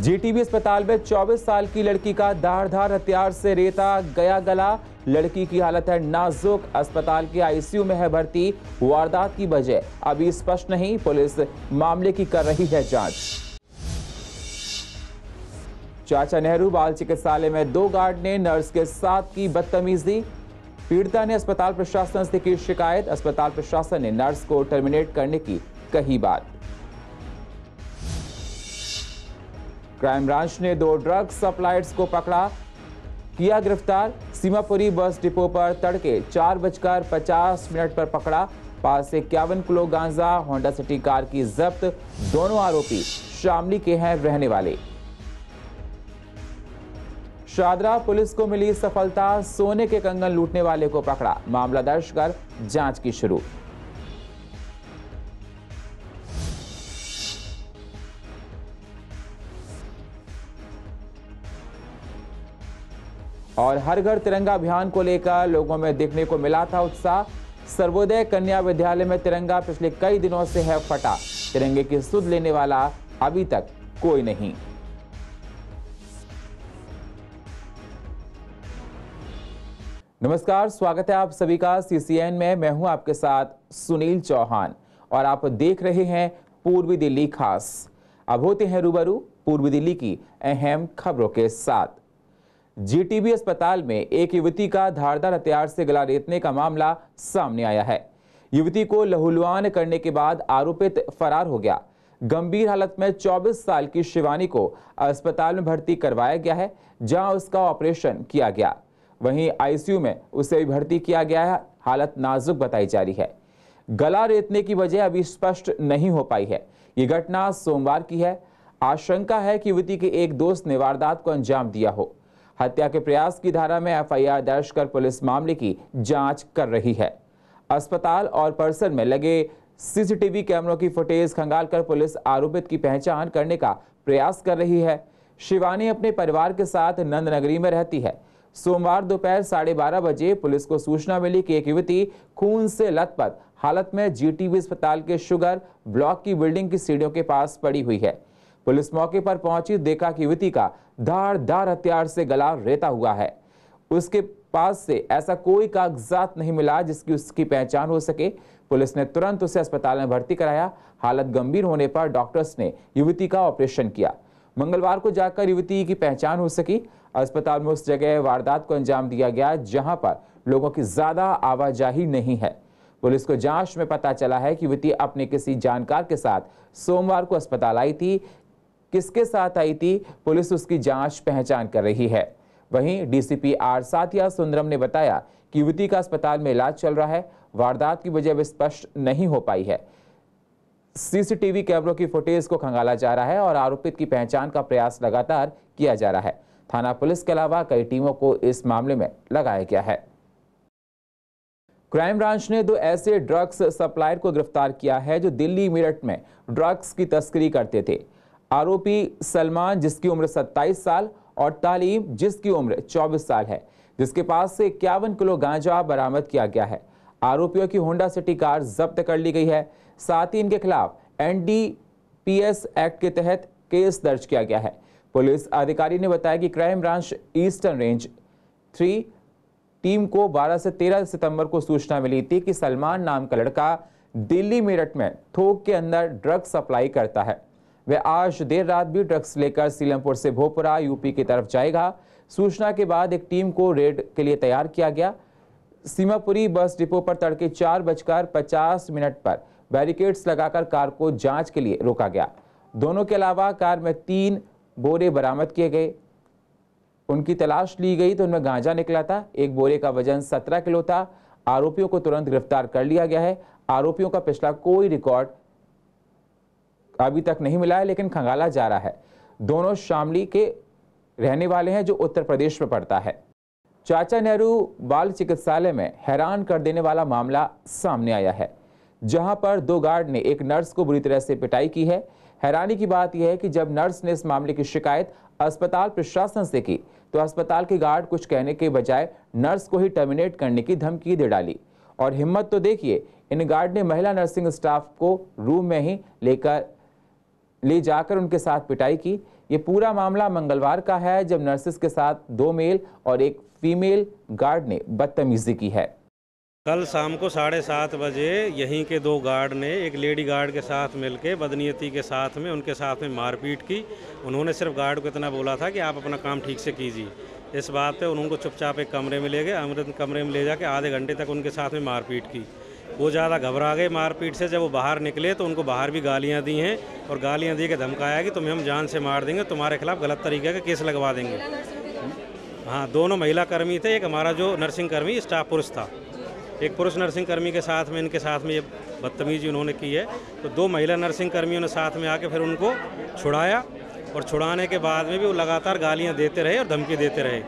GTB अस्पताल में 24 साल की लड़की का धारदार हथियार से रेता गया गला। लड़की की हालत है नाजुक, अस्पताल के आईसीयू में है भर्ती। वारदात की वजह अभी स्पष्ट नहीं, पुलिस मामले की कर रही है जांच। चाचा नेहरू बाल चिकित्सालय में 2 गार्ड ने नर्स के साथ की बदतमीजी। पीड़िता ने अस्पताल प्रशासन से की शिकायत। अस्पताल प्रशासन ने नर्स को टर्मिनेट करने की कही बात। क्राइम ब्रांच ने 2 ड्रग सप्लायर्स को पकड़ा, किया गिरफ्तार। सीमापुरी बस डिपो पर तड़के 4:50 पर पकड़ा। पास से 51 किलो गांजा, होंडा सिटी कार की जब्त। दोनों आरोपी शामली के हैं रहने वाले। शादरा पुलिस को मिली सफलता, सोने के कंगन लूटने वाले को पकड़ा। मामला दर्ज कर जांच की शुरू। और हर घर तिरंगा अभियान को लेकर लोगों में देखने को मिला था उत्साह। सर्वोदय कन्या विद्यालय में तिरंगा पिछले कई दिनों से है फटा। तिरंगे की सुध लेने वाला अभी तक कोई नहीं। नमस्कार, स्वागत है आप सभी का सीसीएन में। मैं हूं आपके साथ सुनील चौहान और आप देख रहे हैं पूर्वी दिल्ली खास। अब होते हैं रूबरू पूर्वी दिल्ली की अहम खबरों के साथ। जीटीबी अस्पताल में एक युवती का धारदार हथियार से गला रेतने का मामला सामने आया है। युवती को लहूलुहान करने के बाद आरोपित फरार हो गया। गंभीर हालत में 24 साल की शिवानी को अस्पताल में भर्ती करवाया गया है, जहां उसका ऑपरेशन किया गया। वहीं आईसीयू में उसे भी भर्ती किया गया है। हालत नाजुक बताई जा रही है। गला रेतने की वजह अभी स्पष्ट नहीं हो पाई है। ये घटना सोमवार की है। आशंका है कि युवती के एक दोस्त ने वारदात को अंजाम दिया हो। हत्या के प्रयास की धारा में एफआईआर दर्ज कर पुलिस मामले की जांच कर रही है। अस्पताल और परिसर में लगे सीसीटीवी कैमरों की फुटेज खंगालकर पुलिस आरोपित की पहचान करने का प्रयास कर रही है। शिवानी अपने परिवार के साथ नंदनगरी में रहती है। सोमवार दोपहर 12:30 बजे पुलिस को सूचना मिली कि एक युवती खून से लथपथ हालत में जीटीबी अस्पताल के शुगर ब्लॉक की बिल्डिंग की सीढ़ियों के पास पड़ी हुई है। पुलिस मौके पर पहुंची, देखा कि युवती का धारदार हथियार से गला रेता हुआ है। उसके पास से ऐसा कोई कागजात नहीं मिला जिसकी उसकी पहचान हो सके। पुलिस ने तुरंत उसे अस्पताल में भर्ती कराया। हालत गंभीर होने पर डॉक्टर्स ने युवती का ऑपरेशन किया। मंगलवार को जाकर युवती की पहचान हो सकी। अस्पताल में उस जगह वारदात को अंजाम दिया गया जहां पर लोगों की ज्यादा आवाजाही नहीं है। पुलिस को जांच में पता चला है कि युवती अपने किसी जानकार के साथ सोमवार को अस्पताल आई थी। किसके साथ आई थी, पुलिस उसकी जांच पहचान कर रही है। वहीं डीसीपी आर साथिया सुंदरम ने बताया कि युवती का अस्पताल में इलाज चल रहा है। वारदात की वजह स्पष्ट नहीं हो पाई है। सीसीटीवी कैमरों की फुटेज को खंगाला जा रहा है और आरोपित की पहचान का प्रयास लगातार किया जा रहा है। थाना पुलिस के अलावा कई टीमों को इस मामले में लगाया गया है। क्राइम ब्रांच ने 2 ऐसे ड्रग्स सप्लायर को गिरफ्तार किया है जो दिल्ली मेरठ में ड्रग्स की तस्करी करते थे। आरोपी सलमान, जिसकी उम्र 27 साल, और तालीम, जिसकी उम्र 24 साल है, जिसके पास से 51 किलो गांजा बरामद किया गया है। आरोपियों की होंडा सिटी कार जब्त कर ली गई है। साथ ही इनके खिलाफ एनडीपीएस एक्ट के तहत केस दर्ज किया गया है। पुलिस अधिकारी ने बताया कि crime branch eastern range 3 team को 12 से 13 सितंबर को सूचना मिली थी कि सलमान नाम का लड़का दिल्ली मेरठ में थोक के अंदर ड्रग्स सप्लाई करता है। वह आज देर रात भी ड्रग्स लेकर सीलमपुर से भोपुरा यूपी की तरफ जाएगा। सूचना के बाद एक टीम को रेड के लिए तैयार किया गया। सीमापुरी बस डिपो पर तड़के 4:50 पर बैरिकेड्स लगाकर कार को जांच के लिए रोका गया। दोनों के अलावा कार में 3 बोरे बरामद किए गए। उनकी तलाश ली गई तो उनमें गांजा निकला था। एक बोरे का वजन 17 किलो था। आरोपियों को तुरंत गिरफ्तार कर लिया गया है। आरोपियों का पिछला कोई रिकॉर्ड अभी तक नहीं मिला है, लेकिन खंगाला जा रहा है। दोनों शामली के रहने वाले हैं जो उत्तर प्रदेश में पड़ता है। चाचा नेहरू बाल चिकित्सालय में हैरान कर देने वाला मामला सामने आया है, जहां पर 2 गार्ड ने एक नर्स को बुरी तरह से पिटाई की है। हैरानी की बात यह है कि जब नर्स ने इस मामले की शिकायत अस्पताल प्रशासन से की तो अस्पताल के गार्ड कुछ कहने के बजाय नर्स को ही टर्मिनेट करने की धमकी दे डाली। और हिम्मत तो देखिए, इन गार्ड ने महिला नर्सिंग स्टाफ को रूम में ही ले जाकर उनके साथ पिटाई की। ये पूरा मामला मंगलवार का है, जब नर्सेस के साथ 2 मेल और एक फीमेल गार्ड ने बदतमीजी की है। कल शाम को 7:30 बजे यहीं के 2 गार्ड ने एक लेडी गार्ड के साथ मिलके बदनीयती के साथ में उनके साथ में मारपीट की। उन्होंने सिर्फ गार्ड को इतना बोला था कि आप अपना काम ठीक से कीजिए। इस बात पे उनको चुपचाप एक कमरे में ले गए। कमरे में ले जाके आधे घंटे तक उनके साथ में मारपीट की। वो ज़्यादा घबरा गए मारपीट से। जब वो बाहर निकले तो उनको बाहर भी गालियाँ दी हैं और गालियाँ दी के धमकाया कि तुम्हें हम जान से मार देंगे, तुम्हारे खिलाफ गलत तरीके का केस लगवा देंगे। हाँ, 2 महिला कर्मी थे, एक हमारा जो नर्सिंग कर्मी स्टाफ पुरुष था। एक पुरुष नर्सिंग कर्मी के साथ में इनके साथ में ये बदतमीजी उन्होंने की है। तो 2 महिला नर्सिंग कर्मियों ने साथ में आके फिर उनको छुड़ाया और छुड़ाने के बाद में भी वो लगातार गालियां देते रहे और धमकी देते रहे।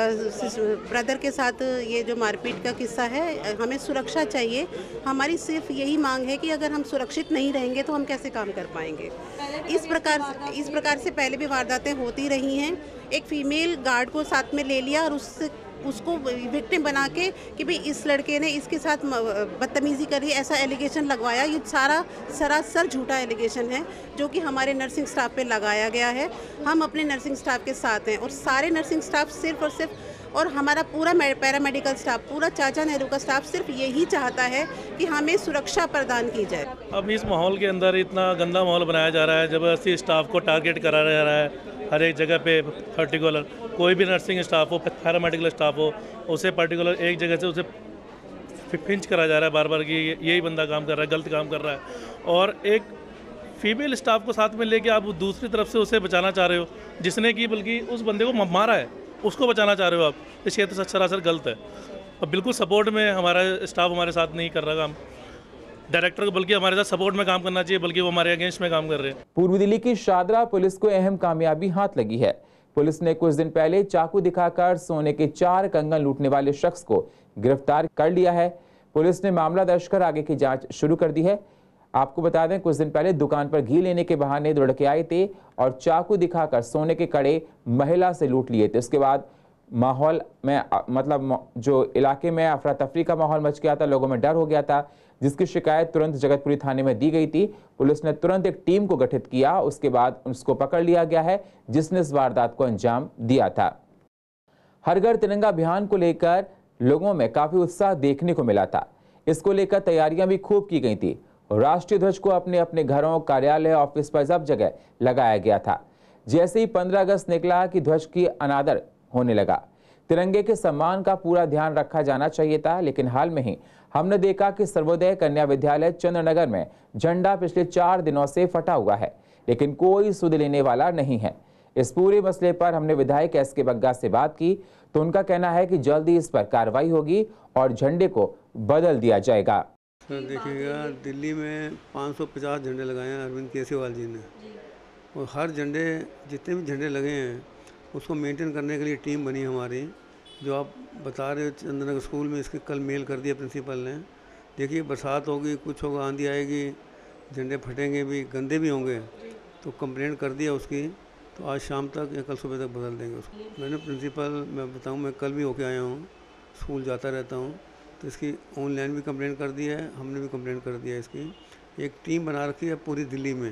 ब्रदर के साथ ये जो मारपीट का किस्सा है, हमें सुरक्षा चाहिए। हमारी सिर्फ यही मांग है कि अगर हम सुरक्षित नहीं रहेंगे तो हम कैसे काम कर पाएंगे। इस प्रकार से पहले भी वारदातें होती रही हैं। एक फीमेल गार्ड को साथ में ले लिया और उसको विक्टिम बना के कि भाई इस लड़के ने इसके साथ बदतमीजी करी, ऐसा एलिगेशन लगवाया। ये सारा सरासर झूठा एलिगेशन है जो कि हमारे नर्सिंग स्टाफ पे लगाया गया है। हम अपने नर्सिंग स्टाफ के साथ हैं और सारे नर्सिंग स्टाफ सिर्फ और सिर्फ और हमारा पूरा पैरामेडिकल स्टाफ, पूरा चाचा नेहरू का स्टाफ सिर्फ यही चाहता है कि हमें सुरक्षा प्रदान की जाए। अब इस माहौल के अंदर इतना गंदा माहौल बनाया जा रहा है, ज़बरदस्ती स्टाफ को टारगेट करा जा रहा है। हर एक जगह पे पर्टिकुलर कोई भी नर्सिंग स्टाफ हो, पैरामेडिकल स्टाफ हो, उसे पर्टिकुलर एक जगह से उसे पिंच करा जा रहा है बार बार कि यही बंदा काम कर रहा है, गलत काम कर रहा है। और एक फीमेल स्टाफ को साथ में लेके आप दूसरी तरफ से उसे बचाना चाह रहे हो, जिसने कि बल्कि उस बंदे को मारा है, उसको बचाना चाह रहे हो आप। इस क्षेत्र से सरासर गलत है और बिल्कुल सपोर्ट में हमारा स्टाफ हमारे साथ नहीं कर रहा काम। डायरेक्टर को बल्कि हमारे साथ सपोर्ट में काम करना चाहिए, बल्कि वो हमारे अगेंस्ट में काम कर रहे हैं। पूर्वी दिल्ली की शादरा पुलिस को अहम कामयाबी हाथ लगी है। पुलिस ने कुछ दिन पहले चाकू दिखाकर सोने के 4 कंगन लूटने वाले शख्स को गिरफ्तार कर लिया है। पुलिस ने मामला दर्ज कर आगे की जांच शुरू कर दी है। आपको बता दें, कुछ दिन पहले दुकान पर घी लेने के बहाने 2 लड़के आए थे और चाकू दिखाकर सोने के कड़े महिला से लूट लिए थे। उसके बाद माहौल में जो इलाके में अफरा तफरी का माहौल मच गया था, लोगों में डर हो गया था, जिसकी शिकायत तुरंत जगतपुरी थाने में दी गई थी। पुलिस ने तुरंत एक टीम को गठित किया। उसके बाद उसको पकड़ लिया गया है जिसने इस वारदात को अंजाम दिया था। हर घर तिरंगा अभियान को लेकर लोगों में काफी उत्साह देखने को मिला था। इसको लेकर तैयारियां भी खूब की गई थी। राष्ट्रीय ध्वज को अपने अपने घरों, कार्यालय, ऑफिस पर सब जगह लगाया गया था। जैसे ही 15 अगस्त निकला कि ध्वज की अनादर होने लगा। तिरंगे के सम्मान का पूरा ध्यान रखा जाना चाहिए था, लेकिन हाल में ही हमने देखा कि सर्वोदय कन्या विद्यालय चंद्रनगर में झंडा पिछले 4 दिनों से फटा हुआ है, लेकिन कोई सुध लेने वाला नहीं है। इस पूरे मसले पर हमने विधायक एस के बग्गा से बात की तो उनका कहना है कि जल्दी इस पर कार्रवाई होगी और झंडे को बदल दिया जाएगा। सर देखिएगा, दिल्ली में 550 झंडे लगाए हैं अरविंद केजरीवाल जी ने, और हर झंडे जितने भी झंडे लगे हैं उसको मेंटेन करने के लिए टीम बनी हमारी। जो आप बता रहे हो चंद्रनगर स्कूल में, इसके कल मेल कर दिया प्रिंसिपल ने। देखिए, बरसात होगी, कुछ होगा, आंधी आएगी, झंडे फटेंगे भी, गंदे भी होंगे, तो कंप्लेंट कर दिया उसकी। तो आज शाम तक या कल सुबह तक बदल देंगे उसको। मैंने प्रिंसिपल, मैं बताऊं, मैं कल भी होके आया हूँ, स्कूल जाता रहता हूँ, तो इसकी ऑनलाइन भी कंप्लेंट कर दी है, हमने भी कंप्लेंट कर दिया। इसकी एक टीम बना रखी है पूरी दिल्ली में,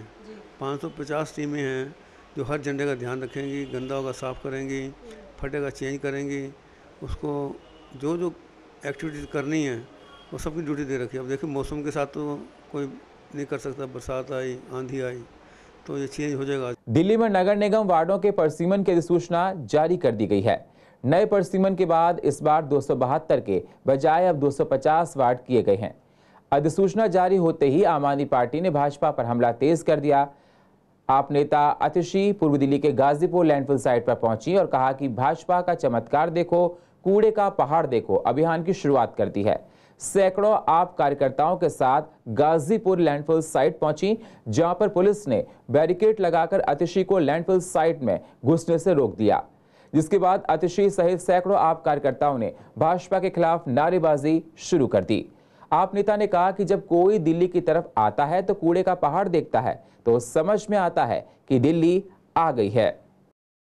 550 टीमें हैं जो हर झंडे का ध्यान रखेंगी, गंदा होगा साफ़ करेंगी, फटेगा चेंज करेंगी, उसको जो जो एक्टिविटीज़ करनी है वो सबकी ड्यूटी दे रखी है। अब देखिए, मौसम के साथ तो कोई नहीं कर सकता, बरसात आई, आंधी आई, तो ये चेंज हो जाएगा। दिल्ली में नगर निगम वार्डों के परिसीमन की अधिसूचना जारी कर दी गई है। नए परिसीमन के बाद इस बार 272 के बजाय अब 250 वार्ड किए गए हैं। अधिसूचना जारी होते ही आम आदमी पार्टी ने भाजपा पर हमला तेज कर दिया। आप नेता आतिशी पूर्वी दिल्ली के गाजीपुर लैंडफिल साइट पर पहुंची और कहा कि भाजपा का चमत्कार देखो, कूड़े का पहाड़ देखो अभियान की शुरुआत कर दी है। सैकड़ों आप कार्यकर्ताओं के साथ गाजीपुर लैंडफिल साइट पहुंची, जहां पर पुलिस ने बैरिकेड लगाकर आतिशी को लैंडफिल साइट में घुसने से रोक दिया, जिसके बाद आतिशी सहित सैकड़ों आप कार्यकर्ताओं ने भाजपा के खिलाफ नारेबाजी शुरू कर दी। आप नेता ने कहा कि जब कोई दिल्ली की तरफ आता है तो कूड़े का पहाड़ देखता है तो समझ में आता है कि दिल्ली आ गई है।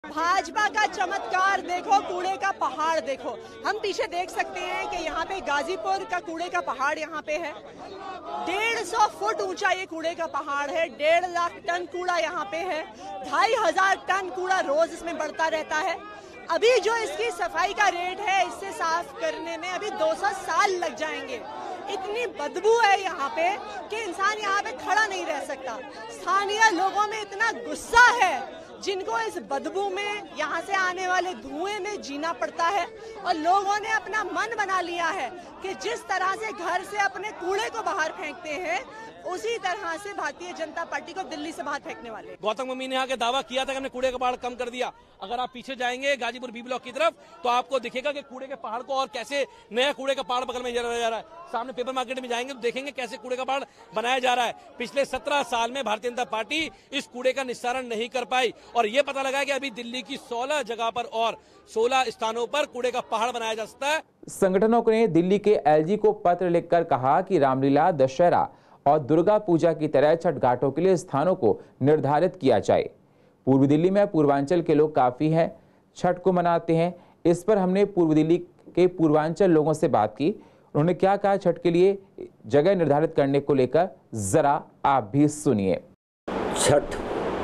भाजपा का चमत्कार देखो, कूड़े का पहाड़ देखो। हम पीछे देख सकते हैं कि यहाँ पे गाजीपुर का कूड़े का पहाड़ यहाँ पे है। 150 फुट ऊंचा ये कूड़े का पहाड़ है। 1.5 लाख टन कूड़ा यहाँ पे है। 2500 टन कूड़ा रोज इसमें बढ़ता रहता है। अभी जो इसकी सफाई का रेट है, इससे साफ करने में अभी 200 साल लग जाएंगे। इतनी बदबू है यहाँ पे कि इंसान यहाँ पे खड़ा नहीं रह सकता। स्थानीय लोगों में इतना गुस्सा है जिनको इस बदबू में, यहाँ से आने वाले धुएं में जीना पड़ता है। और लोगों ने अपना मन बना लिया है कि जिस तरह से घर से अपने कूड़े को बाहर फेंकते हैं, उसी तरह से भारतीय जनता पार्टी को दिल्ली से बाहर फेंकने वाले। गौतम गंभीर ने आके दावा किया था कि हमने कूड़े का पहाड़ कम कर दिया। अगर आप पीछे जाएंगे गाजीपुर बी ब्लॉक की तरफ तो आपको दिखेगा कि कूड़े के पहाड़ को और कैसे नया कूड़े का पहाड़ बगल में जा रहा है। सामने पेपर मार्केट में जाएंगे तो देखेंगे कैसे कूड़े का पहाड़ बनाया जा रहा है। पिछले 17 साल में भारतीय जनता पार्टी इस कूड़े का निस्तारण नहीं कर पाई और ये पता लगा कि अभी दिल्ली की 16 जगह पर और 16 स्थानों पर कूड़े का पहाड़ बनाया जा सकता है। संगठनों ने दिल्ली के एलजी को पत्र लिखकर कहा कि रामलीला, दशहरा और दुर्गा पूजा की तरह छठ घाटों के लिए स्थानों को निर्धारित किया जाए। पूर्वी दिल्ली में पूर्वांचल के लोग काफी हैं, छठ को मनाते हैं। इस पर हमने पूर्वी दिल्ली के पूर्वांचल लोगों से बात की। उन्होंने क्या कहा छठ के लिए जगह निर्धारित करने को लेकर, जरा आप भी सुनिए। छठ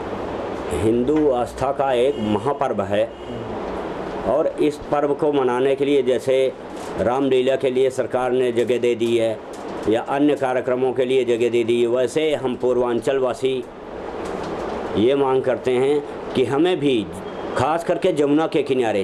हिंदू आस्था का एक महापर्व है और इस पर्व को मनाने के लिए जैसे रामलीला के लिए सरकार ने जगह दे दी है या अन्य कार्यक्रमों के लिए जगह दे दी है, वैसे हम पूर्वांचल वासी ये मांग करते हैं कि हमें भी खास करके जमुना के किनारे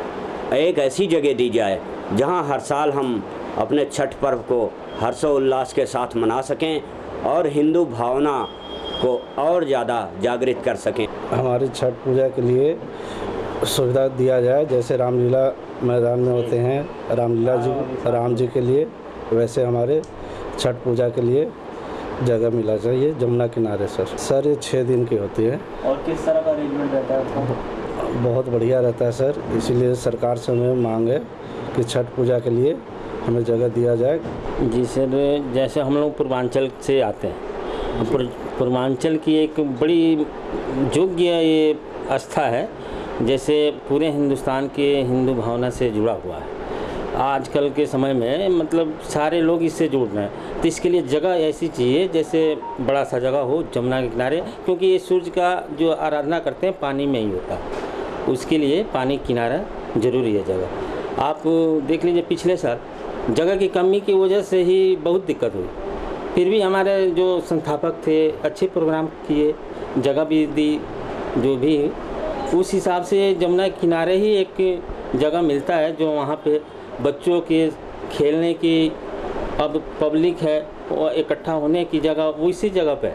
एक ऐसी जगह दी जाए जहां हर साल हम अपने छठ पर्व को हर्षोल्लास के साथ मना सकें और हिंदू भावना को और ज़्यादा जागृत कर सकें। हमारी छठ पूजा के लिए सुविधा दिया जाए, जैसे रामलीला मैदान में होते हैं रामलीला जी राम जी के लिए, वैसे हमारे छठ पूजा के लिए जगह मिला चाहिए जमुना किनारे। सर ये 6 दिन की होती है। और किस तरह का अरेंजमेंट रहता है? बहुत बढ़िया रहता है सर, इसीलिए सरकार से हमें मांग है कि छठ पूजा के लिए हमें जगह दिया जाए। जी सर, जैसे हम लोग पूर्वांचल से आते हैं, पूर्वांचल की एक बड़ी योग्य ये आस्था है, जैसे पूरे हिंदुस्तान के हिंदू भावना से जुड़ा हुआ है। आजकल के समय में मतलब सारे लोग इससे जुड़ रहे हैं, तो इसके लिए जगह ऐसी चाहिए जैसे बड़ा सा जगह हो जमुना के किनारे, क्योंकि ये सूर्य का जो आराधना करते हैं पानी में ही होता है, उसके लिए पानी किनारा जरूरी है जगह। आप देख लीजिए पिछले साल जगह की कमी की वजह से ही बहुत दिक्कत हुई, फिर भी हमारे जो संस्थापक थे अच्छे प्रोग्राम किए, जगह भी दी, जो भी उस हिसाब से जमुना के किनारे ही एक जगह मिलता है जो वहाँ पे बच्चों के खेलने की, अब पब्लिक है और इकट्ठा होने की जगह उसी जगह पे,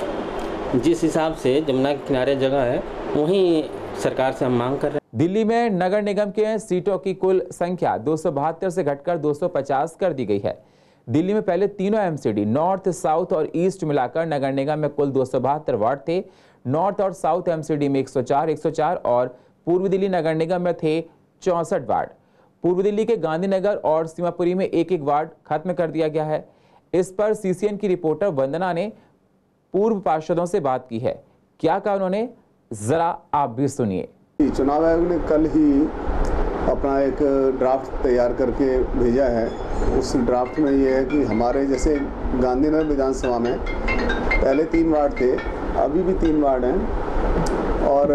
जिस हिसाब से जमुना के किनारे जगह है वहीं सरकार से हम मांग कर रहे हैं। दिल्ली में नगर निगम के सीटों की कुल संख्या 272 से घटकर 250 कर दी गई है। दिल्ली में पहले तीनों एमसीडी नॉर्थ, साउथ और ईस्ट मिलाकर नगर निगम में कुल 272 वार्ड थे। नॉर्थ और साउथ एमसीडी में 104 और पूर्वी दिल्ली नगर निगम में थे 64 वार्ड। पूर्वी दिल्ली के गांधीनगर और सीमापुरी में एक वार्ड खत्म कर दिया गया है। इस पर सीसीएन की रिपोर्टर वंदना ने पूर्व पार्षदों से बात की है। क्या कहा उन्होंने, जरा आप भी सुनिए। चुनाव आयोग ने कल ही अपना एक ड्राफ्ट तैयार करके भेजा है। उस ड्राफ्ट में ये है कि हमारे जैसे गांधीनगर विधानसभा में पहले 3 वार्ड थे, अभी भी 3 वार्ड हैं और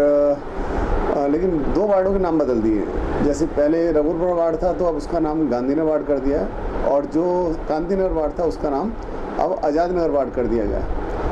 लेकिन 2 वार्डों के नाम बदल दिए। जैसे पहले रघुपुर वार्ड था तो अब उसका नाम गांधीनगर वार्ड कर दिया है और जो गांधीनगर वार्ड था उसका नाम अब आज़ाद नगर वार्ड कर दिया गया।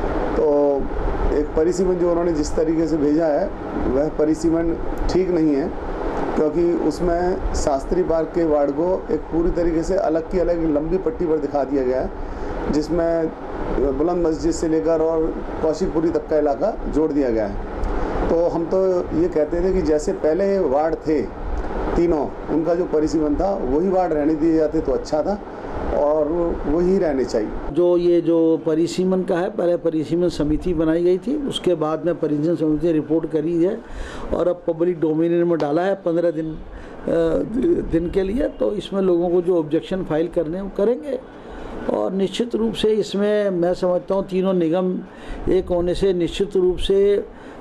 तो एक परिसीमन जो उन्होंने जिस तरीके से भेजा है वह परिसीमन ठीक नहीं है, क्योंकि उसमें शास्त्री पार्क के वार्ड को एक पूरी तरीके से अलग की अलग लंबी पट्टी पर दिखा दिया गया है, जिसमें बुलंद मस्जिद से लेकर और कौशिकपुरी तक का इलाका जोड़ दिया गया है। तो हम तो ये कहते थे कि जैसे पहले वार्ड थे तीनों, उनका जो परिसीमन था वही वार्ड रहने दिए जाते तो अच्छा था और वही रहने चाहिए। जो परिसीमन का है, पहले परिसीमन समिति बनाई गई थी, उसके बाद में परिसीमन समिति ने रिपोर्ट करी है और अब पब्लिक डोमिनियन में डाला है 15 दिन के लिए। तो इसमें लोगों को जो ऑब्जेक्शन फाइल करने हैं वो करेंगे और निश्चित रूप से इसमें मैं समझता हूँ तीनों निगम एक होने से निश्चित रूप से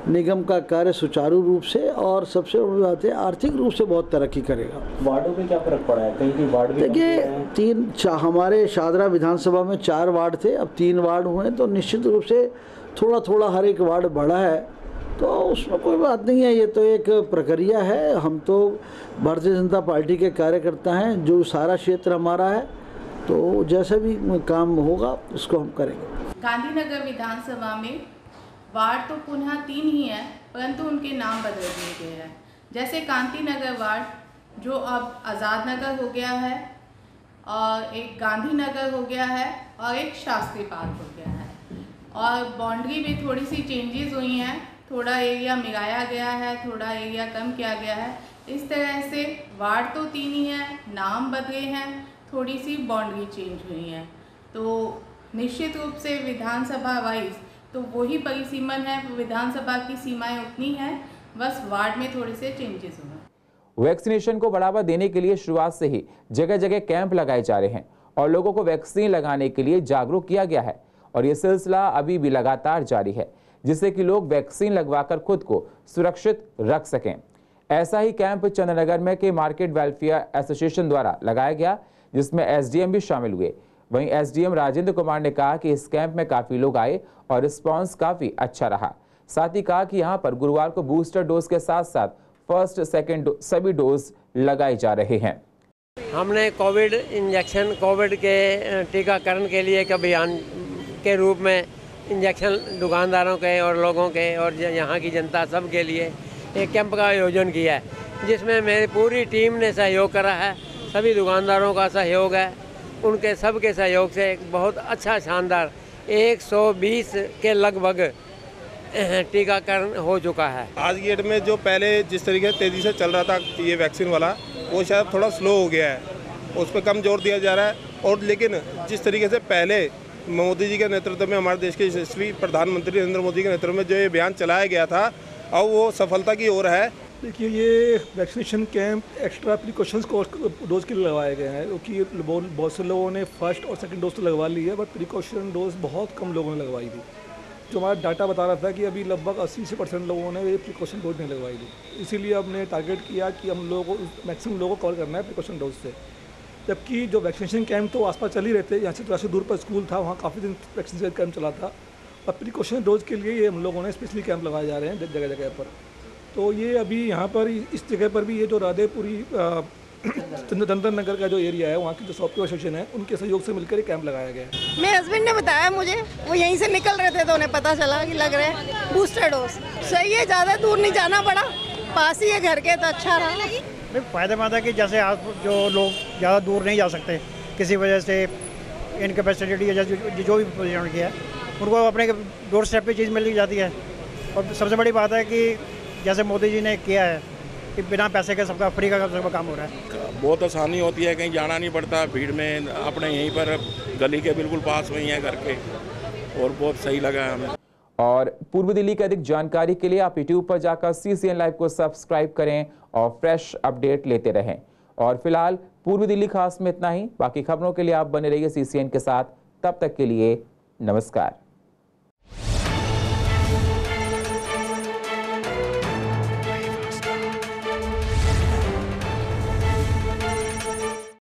निगम का कार्य सुचारू रूप से और सबसे बड़ी बात है आर्थिक रूप से बहुत तरक्की करेगा। वार्डों पे क्या फर्क पड़ा है? कहीं वार्ड भी देखिए हमारे शादरा विधानसभा में 4 वार्ड थे, अब 3 वार्ड हुए, तो निश्चित रूप से थोड़ा थोड़ा हर एक वार्ड बढ़ा है, तो उसमें कोई बात नहीं है, ये तो एक प्रक्रिया है। हम तो भारतीय जनता पार्टी के कार्यकर्ता हैं, जो सारा क्षेत्र हमारा है, तो जैसा भी काम होगा उसको हम करेंगे। गांधीनगर विधानसभा में वार्ड तो पुनः 3 ही हैं, परंतु उनके नाम बदल दिए गए हैं। जैसे कांति नगर वार्ड जो अब आज़ाद नगर हो गया है, और एक गांधी नगर हो गया है, और एक शास्त्री पार्क हो गया है, और बाउंड्री में थोड़ी सी चेंजेस हुई हैं, थोड़ा एरिया मिलाया गया है, थोड़ा एरिया कम किया गया है। इस तरह से वार्ड तो 3 ही हैं, नाम बदले हैं, थोड़ी सी बाउंड्री चेंज हुई है। तो निश्चित रूप से विधानसभा वाइज तो वही परिसीमन है, विधानसभा की सीमाएं उतनी हैं, बस वार्ड में थोड़े से चेंजेस हुए। वैक्सीनेशन को बढ़ावा देने के लिए शुरुआत से ही जगह जगह कैंप लगाए जा रहे हैं और लोगों को वैक्सीन लगाने के लिए जागरूक किया गया है, और ये सिलसिला अभी भी लगातार जारी है, जिससे कि लोग वैक्सीन लगवाकर खुद को सुरक्षित रख सकें। ऐसा ही कैंप चंद्रनगर में के मार्केट वेलफेयर एसोसिएशन द्वारा लगाया गया, जिसमें एसडीएम भी शामिल हुए। वहीं एसडीएम राजेंद्र कुमार ने कहा कि इस कैंप में काफ़ी लोग आए और रिस्पांस काफ़ी अच्छा रहा। साथ ही कहा कि यहां पर गुरुवार को बूस्टर डोज के साथ साथ फर्स्ट सेकेंड सभी डोज लगाए जा रहे हैं। हमने कोविड इंजेक्शन, कोविड के टीकाकरण के लिए एक अभियान के रूप में इंजेक्शन दुकानदारों के और लोगों के और यहाँ की जनता सब के लिए एक कैंप का आयोजन किया है, जिसमें मेरी पूरी टीम ने सहयोग करा है। सभी दुकानदारों का सहयोग है, उनके सब के सहयोग से एक बहुत अच्छा शानदार 120 के लगभग टीकाकरण हो चुका है। आज की डेट में जो पहले जिस तरीके से तेज़ी से चल रहा था ये वैक्सीन वाला, वो शायद थोड़ा स्लो हो गया है, उस पर कम जोर दिया जा रहा है। और लेकिन जिस तरीके से पहले मोदी जी के नेतृत्व में, हमारे देश के यशस्वी प्रधानमंत्री नरेंद्र मोदी के नेतृत्व में जो ये अभियान चलाया गया था, अब वो सफलता की ओर है। देखिए, ये वैक्सीनेशन कैंप एक्स्ट्रा प्रिकॉशंस को डोज के लिए लगवाए गए हैं, क्योंकि बहुत से लोगों ने फर्स्ट और सेकंड डोज तो लगवा ली है, बट प्रिकॉशन डोज बहुत कम लोगों ने लगवाई थी। जो हमारा डाटा बता रहा था कि अभी लगभग 80% लोगों ने ये प्रिकॉशन डोज नहीं लगवाई थी। इसीलिए हमने टारगेट किया कि हम लोगों को मैक्सिमम लोगों को कवर करना है प्रिकॉशन डोज से। जबकि जो वैक्सीनेशन कैंप तो आसपास चल ही रहते, यहाँ से थोड़ा सा दूर पर स्कूल था, वहाँ काफ़ी दिन वैक्सीनेशन कैंप चला था। और प्रिकॉशन डोज के लिए ये हम लोगों ने स्पेशली कैंप लगाए जा रहे हैं जगह जगह पर। तो ये अभी यहाँ पर इस जगह पर भी ये जो राधेपुरी चंद्र नगर का जो एरिया है, वहाँ की जो शॉपकीपर एसोसिएशन है, उनके सहयोग से मिलकर ये कैंप लगाया गया है। मेरे हस्बैंड ने बताया मुझे, वो यहीं से निकल रहे थे तो उन्हें पता चला कि लग रहे हैं बूस्टर डोज। सही है, ज़्यादा दूर नहीं जाना पड़ा, पास ही है घर के, तो अच्छा रहा। फायदेमंद है कि जैसे आप जो लोग ज़्यादा दूर नहीं जा सकते किसी वजह से, इनकेपेसिटी या जो भी पोजीशन की है, उनको अपने डोर स्टेप पे चीज़ मिल जाती है। और सबसे बड़ी बात है कि जैसे मोदी जी ने किया है कि बिना पैसे के सबका फ्री का सबका काम हो रहा है। बहुत आसानी होती है, कहीं जाना नहीं पड़ता भीड़ में, अपने यहीं पर गली के बिल्कुल पास में ही है घर के, और बहुत सही लगा है हमें। और पूर्व दिल्ली की अधिक जानकारी के लिए आप यूट्यूब पर जाकर CCN लाइव को सब्सक्राइब करें और फ्रेश अपडेट लेते रहें। और फिलहाल पूर्व दिल्ली खास में इतना ही। बाकी खबरों के लिए आप बने रहिए CCN के साथ। तब तक के लिए नमस्कार।